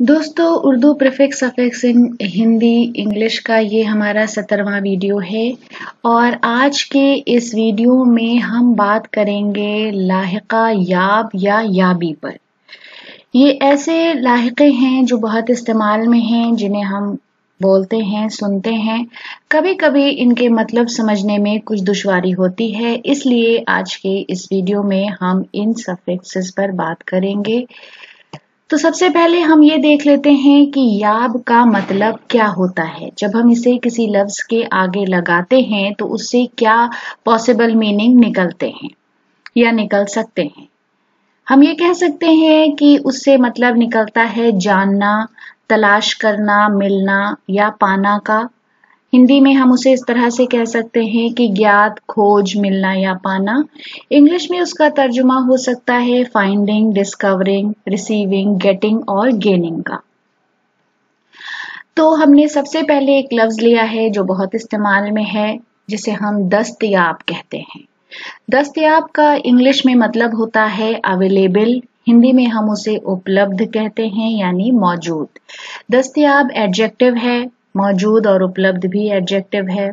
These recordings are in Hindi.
दोस्तों, Urdu prefix suffix in Hindi English का ये हमारा 17वां वीडियो है और आज के इस वीडियो में हम बात करेंगे लाहिका याब या याबी पर। ये ऐसे लाहिके हैं जो बहुत इस्तेमाल में हैं, जिन्हें हम बोलते हैं, सुनते हैं। कभी कभी इनके मतलब समझने में कुछ दुश्वारी होती है, इसलिए आज के इस वीडियो में हम इन सफिक्सेस पर बात करेंगे। तो सबसे पहले हम ये देख लेते हैं कि याब का मतलब क्या होता है। जब हम इसे किसी लफ्ज के आगे लगाते हैं तो उससे क्या पॉसिबल मीनिंग निकलते हैं या निकल सकते हैं। हम ये कह सकते हैं कि उससे मतलब निकलता है जानना, तलाश करना, मिलना या पाना का। हिंदी में हम उसे इस तरह से कह सकते हैं कि ज्ञात, खोज, मिलना या पाना। इंग्लिश में उसका तर्जुमा हो सकता है फाइंडिंग, डिस्कवरिंग, रिसीविंग, गेटिंग और गेनिंग का। तो हमने सबसे पहले एक लफ्ज लिया है जो बहुत इस्तेमाल में है, जिसे हम दस्तयाब कहते हैं। दस्तयाब का इंग्लिश में मतलब होता है अवेलेबल। हिंदी में हम उसे उपलब्ध कहते हैं, यानी मौजूद। दस्तयाब एडजेक्टिव है, मौजूद और उपलब्ध भी एडजेक्टिव है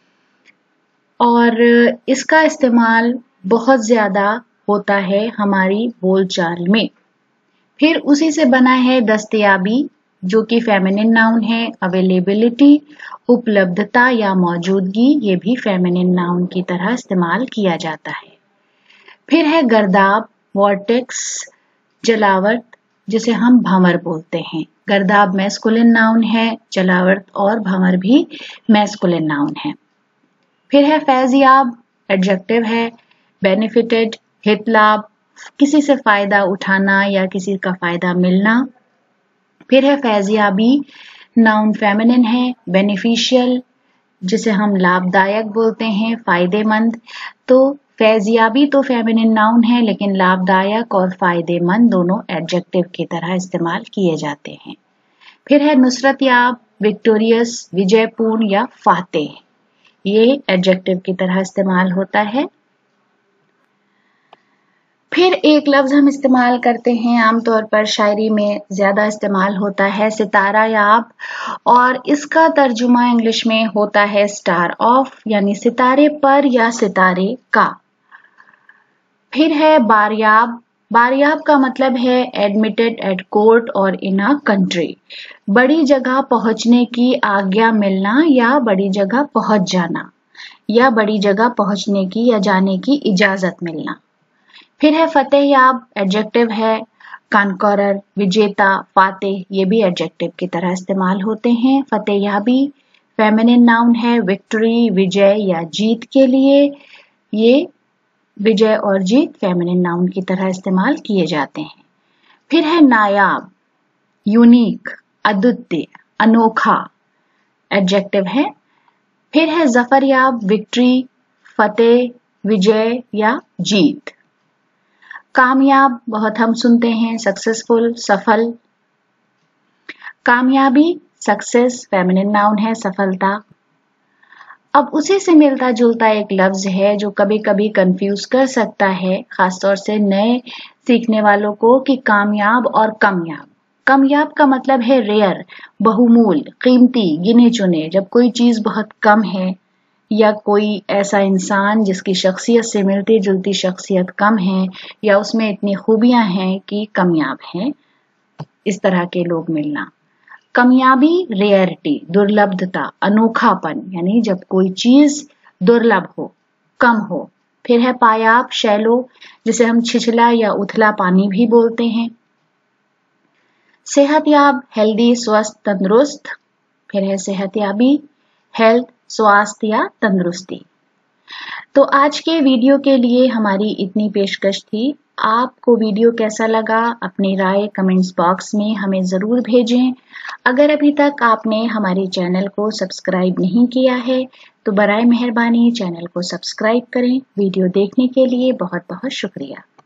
और इसका इस्तेमाल बहुत ज्यादा होता है हमारी बोलचाल में। फिर उसी से बना है दस्तयाबी, जो कि फेमिनिन नाउन है। अवेलेबिलिटी, उपलब्धता या मौजूदगी, ये भी फेमिनिन नाउन की तरह इस्तेमाल किया जाता है। फिर है गर्दाब, वॉर्टेक्स, जलावट, जिसे हम भंवर बोलते हैं। गर्दाब मैस्कुलिन नाउन है, जलावट और भंवर भी मैस्कुलिन नाउन है। फिर है फैज़याब, एडजेक्टिव है। बेनिफिटेड, हित लाभ, किसी से फायदा उठाना या किसी का फायदा मिलना। फिर है फैज़याबी, नाउन फेमिनिन है। बेनिफिशियल, जिसे हम लाभदायक बोलते हैं, फायदेमंद। तो फैज़याबी तो फेमिनिन नाउन है, लेकिन लाभदायक और फायदेमंद दोनों एडजेक्टिव की तरह इस्तेमाल किए जाते हैं। फिर है नुसरतयाब, विक्टोरियस, विजयपूर्ण या फातेह, ये एडजेक्टिव की तरह इस्तेमाल होता है। फिर एक लफ्ज हम इस्तेमाल करते हैं, आमतौर पर शायरी में ज्यादा इस्तेमाल होता है, सितारा याब, और इसका तर्जुमा इंग्लिश में होता है स्टार ऑफ, यानी सितारे पर या सितारे का। फिर है बारयाब। बारयाब का मतलब है एडमिटेड एट कोर्ट और इन अ कंट्री, बड़ी जगह पहुंचने की आज्ञा मिलना या बड़ी जगह पहुंच जाना या बड़ी जगह पहुंचने की या जाने की इजाजत मिलना। फिर है फतेहयाब, एडजेक्टिव है। कॉन्करर, विजेता, फातेह, ये भी एडजेक्टिव की तरह इस्तेमाल होते हैं। फतेहयाबी फेमिनिन नाउन है। विक्ट्री, विजय या जीत के लिए ये विजय और जीत फेमिनिन नाउन की तरह इस्तेमाल किए जाते हैं। फिर है नायाब, यूनिक, अद्वितीय, अनोखा, एडजेक्टिव है। फिर है जफरयाब, विक्ट्री, फतेह, विजय या जीत। कामयाब बहुत हम सुनते हैं, सक्सेसफुल, सफल। कामयाबी, सक्सेस, फेमिनिन नाउन है, सफलता। अब उसी से मिलता जुलता एक लफ्ज है जो कभी कभी कंफ्यूज कर सकता है, खासतौर से नए सीखने वालों को, कि कामयाब और कमयाब। कमयाब का मतलब है रेयर, बहुमूल्य, कीमती, गिने चुने। जब कोई चीज बहुत कम है या कोई ऐसा इंसान जिसकी शख्सियत से मिलती जुलती शख्सियत कम है या उसमें इतनी खूबियां हैं कि कमयाब हैं, इस तरह के लोग मिलना। कमयाबी रेयरिटी, दुर्लभता, अनोखापन, यानी जब कोई चीज दुर्लभ हो, कम हो। फिर है पायाब, शैलो, जिसे हम छिछला या उथला पानी भी बोलते हैं। सेहतयाब, हेल्दी, स्वस्थ, तंदुरुस्त। फिर है सेहतयाबी, हेल्थ, स्वास्थ्य या तंदुरुस्ती। तो आज के वीडियो के लिए हमारी इतनी पेशकश थी। आपको वीडियो कैसा लगा, अपनी राय कमेंट्स बॉक्स में हमें जरूर भेजें। अगर अभी तक आपने हमारे चैनल को सब्सक्राइब नहीं किया है तो बराए मेहरबानी चैनल को सब्सक्राइब करें। वीडियो देखने के लिए बहुत बहुत शुक्रिया।